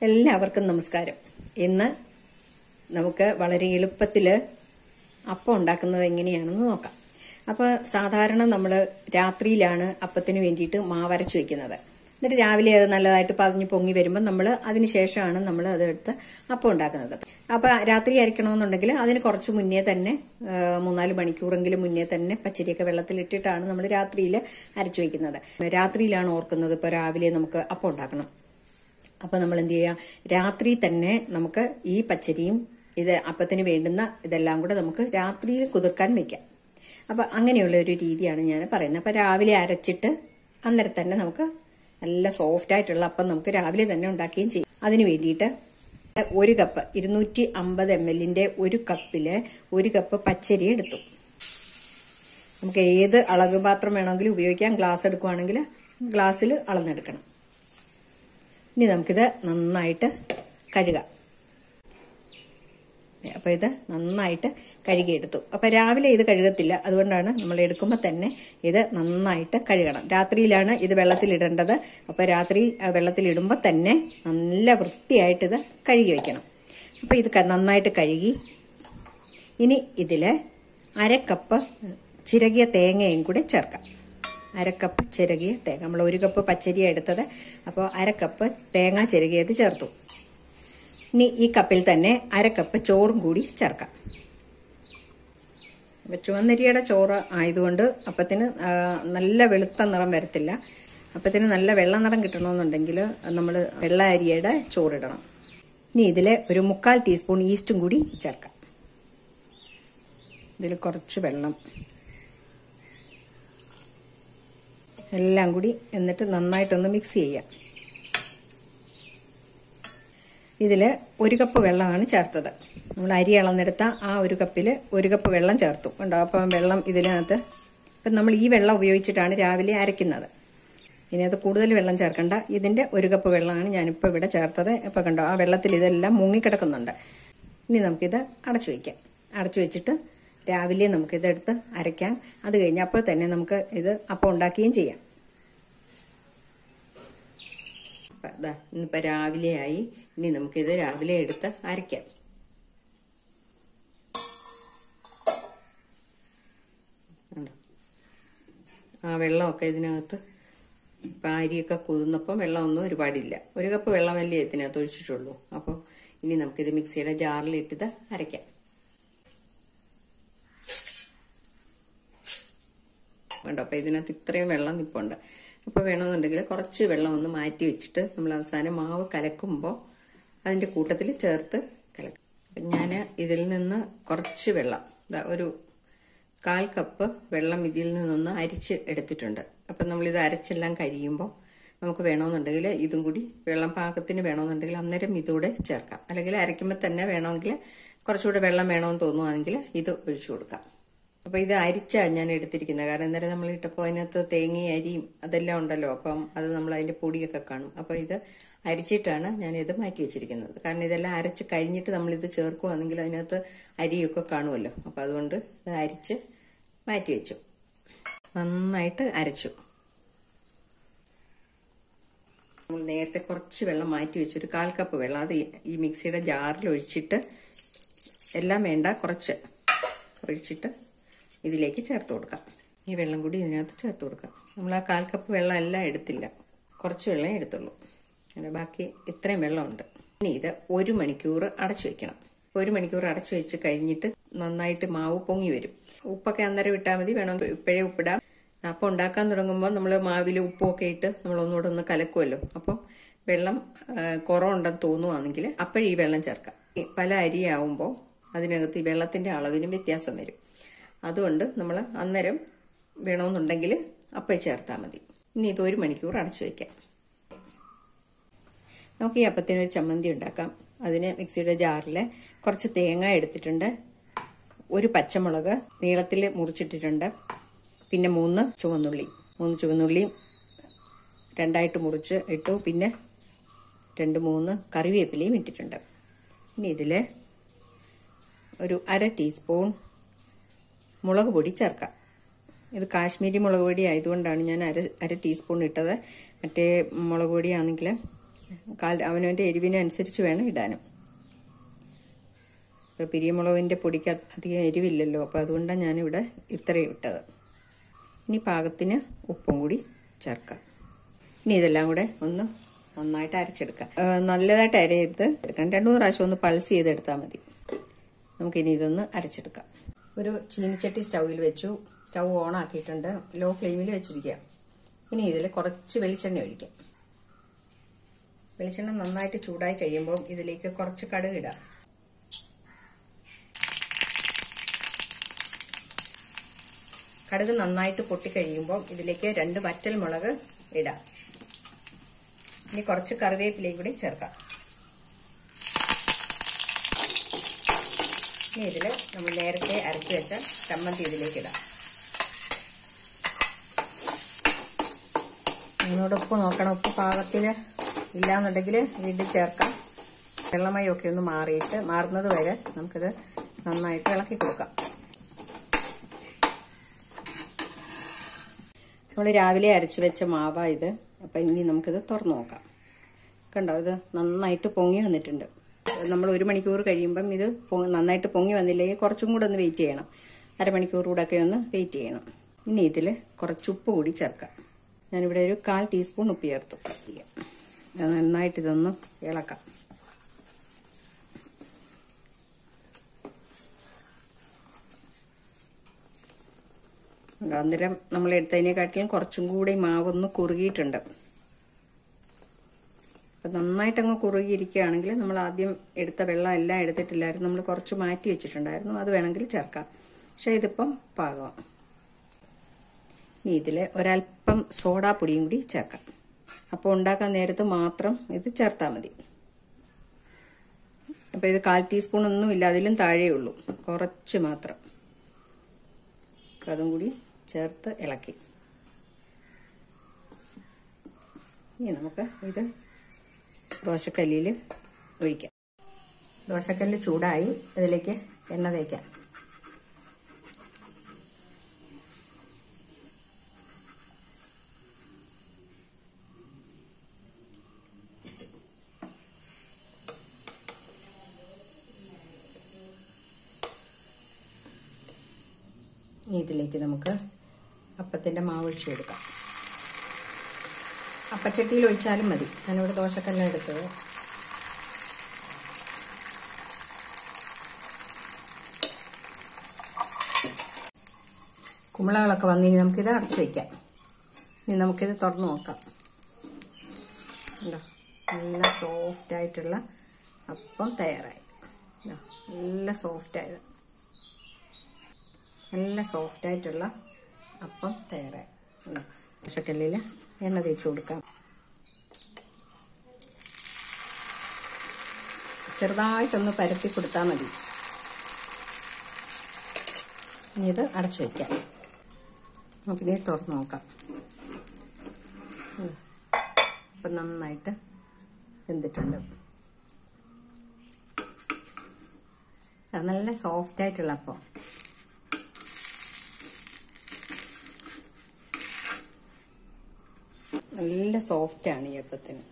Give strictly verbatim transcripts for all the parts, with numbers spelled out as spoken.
എല്ലാവർക്കും നമസ്കാരം. ഇന്ന് നമുക്ക് വളരെ എളുപ്പത്തില് അപ്പം ഉണ്ടാക്കുന്നത് എങ്ങനെയാണെന്ന് നോക്കാം. അപ്പോൾ സാധാരണ നമ്മൾ രാത്രിയിലാണ് അപ്പത്തിന് വേണ്ടിയിട്ട് മാവരച്ച് വെക്കുന്നത്. എന്നിട്ട് രാവിലെ അത് നല്ലതായിട്ട് പതിഞ്ഞ് പൊങ്ങി വരുമ്പോൾ നമ്മൾ അതിനുശേഷമാണ് നമ്മൾ അതെടുത്ത് അപ്പം ഉണ്ടാക്കുന്നത്. അപ്പൊ രാത്രി അരയ്ക്കണമെന്നുണ്ടെങ്കിൽ അതിന് കുറച്ച് മുന്നേ തന്നെ മൂന്നാല് മണിക്കൂറെങ്കിലും മുന്നേ തന്നെ പച്ചരിയൊക്കെ വെള്ളത്തിലിട്ടിട്ടാണ് നമ്മൾ രാത്രിയിൽ അരച്ചു വെക്കുന്നത്. രാത്രിയിലാണ് ഓർക്കുന്നത് ഇപ്പോൾ രാവിലെ നമുക്ക് അപ്പം ഉണ്ടാക്കണം. അപ്പൊ നമ്മൾ എന്ത് ചെയ്യാം, രാത്രി തന്നെ നമുക്ക് ഈ പച്ചരിയും ഇത് അപ്പത്തിന് വേണ്ടുന്ന ഇതെല്ലാം കൂടെ നമുക്ക് രാത്രിയിൽ കുതിർക്കാൻ വെക്കാം. അപ്പൊ അങ്ങനെയുള്ള ഒരു രീതിയാണ് ഞാൻ പറയുന്നത്. അപ്പൊ രാവിലെ അരച്ചിട്ട് അന്നേരം തന്നെ നമുക്ക് നല്ല സോഫ്റ്റ് ആയിട്ടുള്ള അപ്പം നമുക്ക് രാവിലെ തന്നെ ഉണ്ടാക്കുകയും ചെയ്യും. അതിന് വേണ്ടിയിട്ട് ഒരു കപ്പ് ഇരുന്നൂറ്റി അമ്പത് എം എല്ലിന്റെ ഒരു കപ്പില് ഒരു കപ്പ് പച്ചരി എടുത്തു. നമുക്ക് ഏത് അളവ് പാത്രം വേണമെങ്കിലും ഉപയോഗിക്കാം. ഗ്ലാസ് എടുക്കുവാണെങ്കിൽ ഗ്ലാസ്സിൽ അളന്നെടുക്കണം. ഇനി നമുക്കിത് നന്നായിട്ട് കഴുകാം. അപ്പൊ ഇത് നന്നായിട്ട് കഴുകിയെടുത്തു. അപ്പൊ രാവിലെ ഇത് കഴുകത്തില്ല, അതുകൊണ്ടാണ് നമ്മൾ എടുക്കുമ്പോൾ തന്നെ ഇത് നന്നായിട്ട് കഴുകണം. രാത്രിയിലാണ് ഇത് വെള്ളത്തിലിടേണ്ടത്. അപ്പൊ രാത്രി വെള്ളത്തിലിടുമ്പോൾ തന്നെ നല്ല വൃത്തിയായിട്ട് ഇത് കഴുകി വെക്കണം. അപ്പൊ ഇത് നന്നായിട്ട് കഴുകി ഇനി ഇതില് അരക്കപ്പ് ചിരകിയ തേങ്ങയും കൂടെ ചേർക്കാം. അരക്കപ്പ് ചിരകിയ തേങ്ങ, നമ്മൾ ഒരു കപ്പ് പച്ചരിയാണ് എടുത്തത്. അപ്പോൾ അരക്കപ്പ് തേങ്ങ ചിരകിയത് ചേർത്തു. ഇനി ഈ കപ്പിൽ തന്നെ അരക്കപ്പ് ചോറും കൂടി ചേർക്കാം. ചുവന്നരിയുടെ ചോറ് ആയതുകൊണ്ട് അപ്പത്തിന് നല്ല വെളുത്ത നിറം വരത്തില്ല. അപ്പത്തിന് നല്ല വെള്ള നിറം കിട്ടണമെന്നുണ്ടെങ്കിൽ നമ്മൾ വെള്ള അരിയുടെ ചോറിടണം. ഇനി ഇതിൽ ഒരു മുക്കാൽ ടീസ്പൂൺ ഈസ്റ്റും കൂടി ചേർക്കാം. ഇതിൽ കുറച്ച് വെള്ളം എല്ലാം കൂടി എന്നിട്ട് നന്നായിട്ടൊന്ന് മിക്സ് ചെയ്യാം. ഇതിൽ ഒരു കപ്പ് വെള്ളമാണ് ചേർത്തത്. നമ്മൾ അരി അളന്നെടുത്ത ആ ഒരു കപ്പിൽ ഒരു കപ്പ് വെള്ളം ചേർത്തു. കണ്ടോ? അപ്പം വെള്ളം ഇതിനകത്ത് ഇപ്പം നമ്മൾ ഈ വെള്ളം ഉപയോഗിച്ചിട്ടാണ് രാവിലെ അരയ്ക്കുന്നത്. ഇതിനകത്ത് കൂടുതൽ വെള്ളം ചേർക്കണ്ട. ഇതിന്റെ ഒരു കപ്പ് വെള്ളമാണ് ഞാനിപ്പോൾ ഇവിടെ ചേർത്തത്. ഇപ്പം കണ്ടോ, ആ വെള്ളത്തിൽ ഇതെല്ലാം മുങ്ങിക്കിടക്കുന്നുണ്ട്. ഇനി നമുക്കിത് അടച്ചു വയ്ക്കാം. അടച്ചു വെച്ചിട്ട് രാവിലെ നമുക്കിതെടുത്ത് അരയ്ക്കാം. അത് കഴിഞ്ഞ് അപ്പോൾ തന്നെ നമുക്ക് ഇത് അപ്പം ഉണ്ടാക്കുകയും ചെയ്യാം. ഇന്നിപ്പോൾ രാവിലെ ആയി. ഇനി നമുക്കിത് രാവിലെ എടുത്ത് അരയ്ക്കാം. ആ വെള്ളമൊക്കെ ഇതിനകത്ത് ഇപ്പം അരിയൊക്കെ കുതിർന്നപ്പോൾ വെള്ളമൊന്നും ഒരുപാടില്ല. ഒരു കപ്പ് വെള്ളമല്ലേ ഇതിനകത്ത് ഒഴിച്ചിട്ടുള്ളൂ. അപ്പോൾ ഇനി നമുക്കിത് മിക്സിയുടെ ജാറിലിട്ടിത് അരയ്ക്കാം. വേണ്ട, അപ്പം ഇതിനകത്ത് ഇത്രയും വെള്ളം നിൽപ്പുണ്ട്. അപ്പോൾ വേണമെന്നുണ്ടെങ്കിൽ കുറച്ച് വെള്ളം ഒന്ന് മാറ്റി വെച്ചിട്ട് നമ്മൾ അവസാനം മാവ് കലക്കുമ്പോൾ അതിൻ്റെ കൂട്ടത്തിൽ ചേർത്ത് കലക്കും. അപ്പം ഞാൻ ഇതിൽ നിന്ന് കുറച്ച് വെള്ളം, ഒരു കാൽ കപ്പ് വെള്ളം ഇതിൽ നിന്നൊന്ന് അരിച്ച് എടുത്തിട്ടുണ്ട്. അപ്പം നമ്മളിത് അരച്ചെല്ലാം കഴിയുമ്പോൾ നമുക്ക് വേണമെന്നുണ്ടെങ്കിൽ ഇതും കൂടി വെള്ളം പാകത്തിന് വേണമെന്നുണ്ടെങ്കിൽ അന്നേരം ഇതുകൂടെ ചേർക്കാം. അല്ലെങ്കിൽ അരയ്ക്കുമ്പോൾ തന്നെ വേണമെങ്കിൽ കുറച്ചുകൂടെ വെള്ളം വേണമെന്ന് തോന്നുവാണെങ്കിൽ ഇത് ഒഴിച്ചു കൊടുക്കാം. അപ്പൊ ഇത് അരിച്ചാണ് ഞാൻ എടുത്തിരിക്കുന്നത്. കാരണം എന്തായാലും നമ്മൾ ഇട്ടപ്പോൾ അതിനകത്ത് തേങ്ങയും അരിയും അതെല്ലാം ഉണ്ടല്ലോ. അപ്പം അത് നമ്മൾ അതിന്റെ പൊടിയൊക്കെ കാണും. അപ്പൊ ഇത് അരിച്ചിട്ടാണ് ഞാൻ ഇത് മാറ്റി വെച്ചിരിക്കുന്നത്. കാരണം ഇതെല്ലാം അരച്ച് കഴിഞ്ഞിട്ട് നമ്മൾ ഇത് ചേർക്കുവാണെങ്കിൽ അതിനകത്ത് അരിയൊക്കെ കാണുമല്ലോ. അപ്പൊ അതുകൊണ്ട് ഇത് അരിച്ച് മാറ്റി വെച്ചു. നന്നായിട്ട് അരച്ചു. നമ്മൾ നേരത്തെ കുറച്ച് വെള്ളം മാറ്റി വെച്ചു, ഒരു കാൽ കപ്പ് വെള്ളം. അത് ഈ മിക്സിയുടെ ജാറിൽ ഒഴിച്ചിട്ട് എല്ലാം വേണ്ട, കുറച്ച് ഒഴിച്ചിട്ട് ഇതിലേക്ക് ചേർത്ത് കൊടുക്കാം. ഈ വെള്ളം കൂടി ഇതിനകത്ത് ചേർത്ത് കൊടുക്കാം. നമ്മൾ ആ കാൽ കപ്പ് വെള്ളം എല്ലാം എടുത്തില്ല, കുറച്ച് വെള്ളം എടുത്തുള്ളൂ. ബാക്കി ഇത്രയും വെള്ളമുണ്ട്. ഇനി ഇത് ഒരു മണിക്കൂർ അടച്ചു വെക്കണം. ഒരു മണിക്കൂർ അടച്ചു വെച്ച് കഴിഞ്ഞിട്ട് നന്നായിട്ട് മാവ് പൊങ്ങി വരും. ഉപ്പൊക്കെ അന്നേരം ഇട്ടാൽ മതി, വേണമെങ്കിൽ ഇപ്പോഴേ ഉപ്പിടാം. അപ്പം ഉണ്ടാക്കാൻ തുടങ്ങുമ്പോൾ നമ്മൾ മാവിൽ ഉപ്പൊക്കെ ഇട്ട് നമ്മൾ ഒന്നുകൂടെ ഒന്ന് കലക്കുമല്ലോ. അപ്പം വെള്ളം കുറവുണ്ടെന്ന് തോന്നുവാണെങ്കിൽ അപ്പോഴീ വെള്ളം ചേർക്കാം. പല അരിയാവുമ്പോൾ അതിനകത്ത് ഈ വെള്ളത്തിന്റെ അളവിനും വ്യത്യാസം വരും. അതുകൊണ്ട് നമ്മൾ അന്നേരം വേണമെന്നുണ്ടെങ്കിൽ അപ്പോൾ ചേർത്താൽ മതി. ഇനി ഇത് ഒരു മണിക്കൂർ അടച്ചു വയ്ക്കാം. നമുക്ക് ഈ അപ്പത്തിനൊരു ചമ്മന്തി ഉണ്ടാക്കാം. അതിന് മിക്സിയുടെ ജാറിൽ കുറച്ച് തേങ്ങ എടുത്തിട്ടുണ്ട്, ഒരു പച്ചമുളക് നീളത്തിൽ മുറിച്ചിട്ടിട്ടുണ്ട്, പിന്നെ മൂന്ന് ചുവന്നുള്ളി മൂന്ന് ചുവന്നുള്ളിയും രണ്ടായിട്ട് മുറിച്ച് ഇട്ടു, പിന്നെ രണ്ട് മൂന്ന് കറിവേപ്പിലയും ഇട്ടിട്ടുണ്ട്. ഇനി ഇതിൽ ഒരു അര ടീസ്പൂൺ മുളക് പൊടി ചേർക്കാം. ഇത് കാശ്മീരി മുളക് പൊടി ആയതുകൊണ്ടാണ് ഞാൻ അര അര ടീസ്പൂൺ ഇട്ടത്. മറ്റേ മുളക് പൊടിയാണെങ്കിൽ കാൽ അവനവൻ്റെ എരിവിനനുസരിച്ച് വേണം ഇടാനും. ഇപ്പോൾ പിരിയമുളകിൻ്റെ പൊടിക്ക് അധികം എരിവില്ലല്ലോ, അപ്പോൾ അതുകൊണ്ടാണ് ഞാനിവിടെ ഇത്രയും ഇട്ടത്. ഇനി പാകത്തിന് ഉപ്പും കൂടി ചേർക്കാം. ഇനി ഇതെല്ലാം കൂടെ ഒന്ന് നന്നായിട്ട് അരച്ചെടുക്കാം. നല്ലതായിട്ട് അരയരുത്, എടുക്കാം. രണ്ടു മൂന്ന് പ്രാവശ്യം ഒന്ന് പൾസ് ചെയ്തെടുത്താൽ മതി. നമുക്കിനി ഇതൊന്ന് അരച്ചെടുക്കാം. ഒരു ചീനിച്ചട്ടി സ്റ്റൗവിൽ വെച്ചു. സ്റ്റൗ ഓൺ ആക്കിയിട്ടുണ്ട്. ലോ ഫ്ലെയിമിൽ വെച്ചിരിക്കുക. ഇനി ഇതിൽ കുറച്ച് വെളിച്ചെണ്ണ ഒഴിക്കാം. വെളിച്ചെണ്ണ നന്നായിട്ട് ചൂടായി കഴിയുമ്പോൾ ഇതിലേക്ക് കുറച്ച് കടുക് ഇടാം. കടുക് നന്നായിട്ട് പൊട്ടിക്കഴിയുമ്പോൾ ഇതിലേക്ക് രണ്ട് വറ്റൽ മുളക് ഇടാം. ഇനി കുറച്ച് കറിവേപ്പിലയും കൂടി ചേർക്കാം. ഇനി ഇതിൽ നമ്മൾ നേരത്തെ അരച്ചു വെച്ച ചമ്മന്തി ഇതിലേക്ക് ഇടാം. ഇതിനോട് ഉപ്പ് നോക്കണം. ഉപ്പ് പാകത്തിൽ ഇല്ലാന്നുണ്ടെങ്കിൽ വീണ്ടും ചേർക്കാം. വെള്ളമയമൊക്കെ ഒന്ന് മാറിയിട്ട് മാറുന്നത് വരെ നമുക്കിത് നന്നായിട്ട് ഇളക്കി കൊടുക്കാം. നമ്മൾ രാവിലെ അരച്ചു വെച്ച മാവാ ഇത്. അപ്പം ഇനി നമുക്കിത് തുറന്നു നോക്കാം. കണ്ടോ, ഇത് നന്നായിട്ട് പൊങ്ങി വന്നിട്ടുണ്ട്. നമ്മൾ ഒരു മണിക്കൂർ കഴിയുമ്പം ഇത് നന്നായിട്ട് പൊങ്ങി വന്നില്ലെങ്കിൽ കുറച്ചും കൂടെ ഒന്ന് വെയിറ്റ് ചെയ്യണം. അരമണിക്കൂർ കൂടെ ഒക്കെ ഒന്ന് വെയിറ്റ് ചെയ്യണം. ഇനി ഇതിൽ കുറച്ച് ഉപ്പ് കൂടി ചേർക്കാം. ഞാനിവിടെ ഒരു കാൽ ടീസ്പൂൺ ഉപ്പ് ചേർത്തു. നന്നായിട്ട് ഇതൊന്ന് ഇളക്കാം. അന്നേരം നമ്മൾ എടുത്തതിനെക്കാട്ടിലും കുറച്ചും കൂടി മാവൊന്ന് കുറുകിയിട്ടുണ്ട്. അപ്പം നന്നായിട്ടങ്ങ് കുറുകിയിരിക്കുകയാണെങ്കിൽ നമ്മൾ ആദ്യം എടുത്ത വെള്ളം എല്ലാം എടുത്തിട്ടില്ലായിരുന്നു. നമ്മൾ കുറച്ച് മാറ്റി വെച്ചിട്ടുണ്ടായിരുന്നു. അത് വേണമെങ്കിൽ ചേർക്കാം. പക്ഷെ ഇതിപ്പം പാകമാണ്. ഇനി ഇതിൽ ഒരൽപ്പം സോഡാപ്പൊടിയും കൂടി ചേർക്കാം. അപ്പോൾ ഉണ്ടാക്കാൻ നേരത്ത് മാത്രം ഇത് ചേർത്താൽ മതി. അപ്പോൾ ഇത് കാൽ ടീസ്പൂൺ ഒന്നുമില്ല, അതിലും താഴെയുള്ളൂ, കുറച്ച് മാത്രം. അതും കൂടി ചേർത്ത് ഇളക്കി. ഇനി നമുക്ക് ഇത് ദോശക്കല്ലിൽ ഒഴിക്കാം. ദോശക്കല്ല് ചൂടായി. ഇതിലേക്ക് എണ്ണ തേക്കാം. ഇനി ഇതിലേക്ക് നമുക്ക് അപ്പത്തിൻ്റെ മാവ് ഒഴിച്ചു കൊടുക്കാം. അപ്പച്ചട്ടിയിൽ ഒഴിച്ചാലും മതി. ഞാനിവിടെ ദോശക്കല്ലാണ് എടുത്തത്. കുമ്പളകളൊക്കെ വന്ന് ഇനി നമുക്കിത് അടച്ചു വയ്ക്കാം. ഇനി നമുക്കിത് തുറന്നു നോക്കാം. നല്ല സോഫ്റ്റ് ആയിട്ടുള്ള അപ്പം തയ്യാറായി. നല്ല സോഫ്റ്റായത് നല്ല സോഫ്റ്റ് ആയിട്ടുള്ള അപ്പം തയ്യാറായി. ദോശക്കല്ലിൽ എണ്ണ തേച്ച് കൊടുക്കാം. ചെറുതായിട്ടൊന്ന് പരത്തി കൊടുത്താൽ മതി. ഇനി ഇത് അടച്ചു വയ്ക്കാം. നമുക്കിനി തുറന്ന് നോക്കാം. അപ്പം നന്നായിട്ട് വെന്തിട്ടുണ്ട്. അത് നല്ല സോഫ്റ്റ് ആയിട്ടുള്ള അപ്പം. നല്ല സോഫ്റ്റാണ് ഈ അപ്പത്തിന്.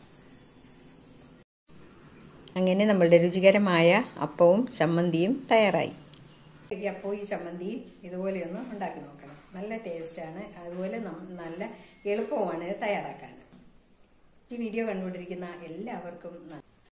അങ്ങനെ നമ്മളുടെ രുചികരമായ അപ്പവും ചമ്മന്തിയും തയ്യാറായി. ഈ അപ്പവും ഈ ചമ്മന്തിയും ഇതുപോലെയൊന്ന് ഉണ്ടാക്കി നോക്കണം. നല്ല ടേസ്റ്റാണ്. അതുപോലെ നല്ല എളുപ്പവുമാണ് തയ്യാറാക്കാൻ. ഈ വീഡിയോ കണ്ടുകൊണ്ടിരിക്കുന്ന എല്ലാവർക്കും